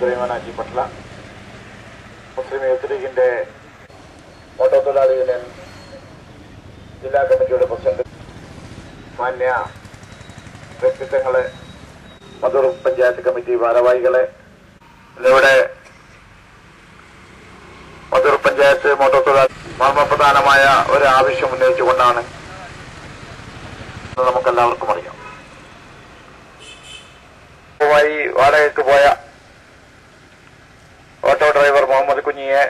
Sulaiman Haji Patla, Muslim Youth ലീഗിന്റെ auto തൊഴിലാളി union ജില്ലാ കമ്മിറ്റിയുടെ പ്രസിഡന്റ്, മാന്യ വ്യക്തിത്വങ്ങളെ, മധൂർ പഞ്ചായത്ത് കമ്മിറ്റി ഭാരവാഹികളെ, ഇന്നിവിടെ മധൂർ പഞ്ചായത്ത് ഓട്ടോ തൊഴിലാളി മർമ്മപ്രധാനമായ ഒരു ആവശ്യം ഉന്നയിച്ചുകൊണ്ടാണ് നമുക്കെല്ലാവർക്കും അറിയാം. വാടകയ്ക്ക് പോയ ഓട്ടോ ഡ്രൈവർ മുഹമ്മദ് കുഞ്ഞിയെ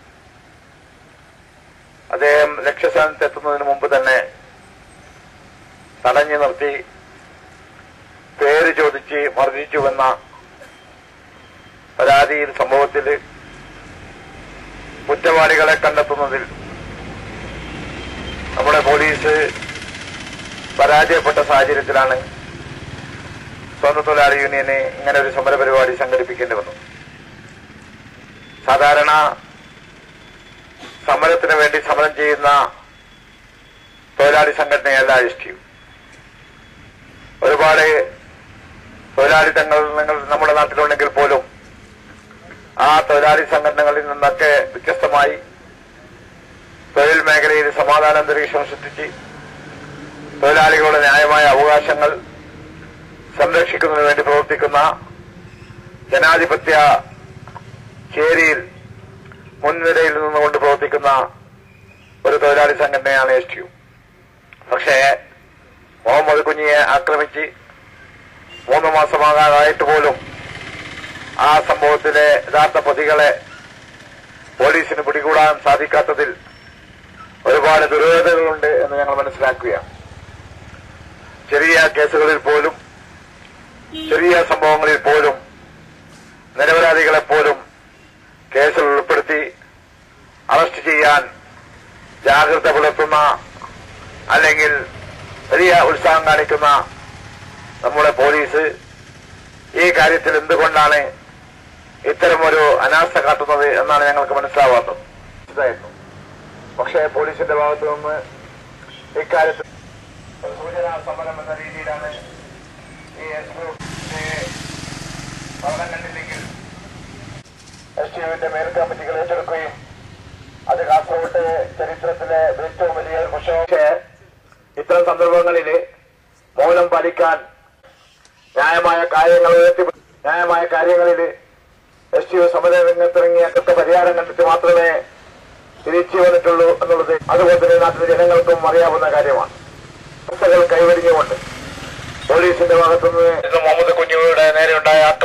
അദ്ദേഹം ലക്ഷ്യസ്ഥാനത്ത് എത്തുന്നതിന് മുമ്പ് തന്നെ തടഞ്ഞു നിർത്തി പേര് ചോദിച്ച് മർദ്ദിച്ചുവെന്ന പരാതിയിൽ സംഭവത്തിൽ കുറ്റവാളികളെ കണ്ടെത്തുന്നതിൽ നമ്മുടെ പോലീസ് പരാജയപ്പെട്ട സാഹചര്യത്തിലാണ് സ്വന്തം തൊഴിലാളി യൂണിയന് ഇങ്ങനെ ഒരു സമര പരിപാടി സംഘടിപ്പിക്കേണ്ടി വന്നു. സാധാരണ സമരത്തിന് വേണ്ടി സമരം ചെയ്യുന്ന തൊഴിലാളി സംഘടനയല്ല STU. ഒരുപാട് തൊഴിലാളി സംഘടനകൾ നമ്മുടെ നാട്ടിലുണ്ടെങ്കിൽ പോലും ആ തൊഴിലാളി സംഘടനകളിൽ നിന്നൊക്കെ വ്യത്യസ്തമായി തൊഴിൽ മേഖലയിൽ സമാധാന അന്തരീക്ഷം സൃഷ്ടിച്ച് തൊഴിലാളികളുടെ ന്യായമായ അവകാശങ്ങൾ സംരക്ഷിക്കുന്നതിന് വേണ്ടി പ്രവർത്തിക്കുന്ന ജനാധിപത്യ ചേരിയിൽ മുൻനിരയിൽ നിന്നുകൊണ്ട് പ്രവർത്തിക്കുന്ന ഒരു തൊഴിലാളി സംഘടനയാണ് STU. പക്ഷേ മുഹമ്മദ് കുഞ്ഞിയെ ആക്രമിച്ച് 3 മാസമാകാനായിട്ട് പോലും ആ സംഭവത്തിലെ യഥാർത്ഥ പ്രതികളെ പോലീസിന് പിടികൂടാൻ സാധിക്കാത്തതിൽ ഒരുപാട് ദുരൂഹതകളുണ്ട് എന്ന് ഞങ്ങൾ മനസ്സിലാക്കുകയാണ്. ചെറിയ കേസുകളിൽ പോലും, ചെറിയ സംഭവങ്ങളിൽ പോലും നിരപരാധികളെപ്പോലും കേസിൽ ഉൾപ്പെടുത്തി അറസ്റ്റ് ചെയ്യാൻ ജാഗ്രത പുലർത്തുന്ന അല്ലെങ്കിൽ വലിയ ഉത്സാഹം കാണിക്കുന്ന നമ്മുടെ പോലീസ് ഈ കാര്യത്തിൽ എന്തുകൊണ്ടാണ് ഇത്തരമൊരു അനാസ്ഥ കാട്ടുന്നത് എന്നാണ് ഞങ്ങൾക്ക് മനസ്സിലാവാത്തത്. പക്ഷേ പോലീസിന്റെ ഭാഗത്തു നിന്ന് ഇക്കാര്യത്തിൽ സൂചനാ സമരം എന്ന രീതിയിലാണ് ഈ ഭരണം കണ്ടില്ലെങ്കിൽ STUവിന്റെ മേൽ കമ്മിറ്റികൾ ഏറ്റെടുക്കുകയും അത് കാസർഗോഡ് ചരിത്രത്തിലെ ഏറ്റവും വലിയ പ്രശ്നം. ഇത്തരം സന്ദർഭങ്ങളിൽ മൗനം പാലിക്കാൻ ന്യായമായ കാര്യങ്ങളിൽ STU സമര രംഗത്തിറങ്ങിയൊക്കെ പരിഹാരം കണ്ടിട്ട് മാത്രമേ തിരിച്ചു വന്നിട്ടുള്ളൂ എന്നുള്ളത് അതുപോലെ തന്നെ നാട്ടിലെ ജനങ്ങൾക്കും അറിയാവുന്ന കാര്യമാണ്. കൈവരിഞ്ഞുകൊണ്ട് പോലീസിന്റെ ഭാഗത്തുനിന്ന് മുഹമ്മദ് കുഞ്ഞിയുടെ നേരെയുണ്ടായ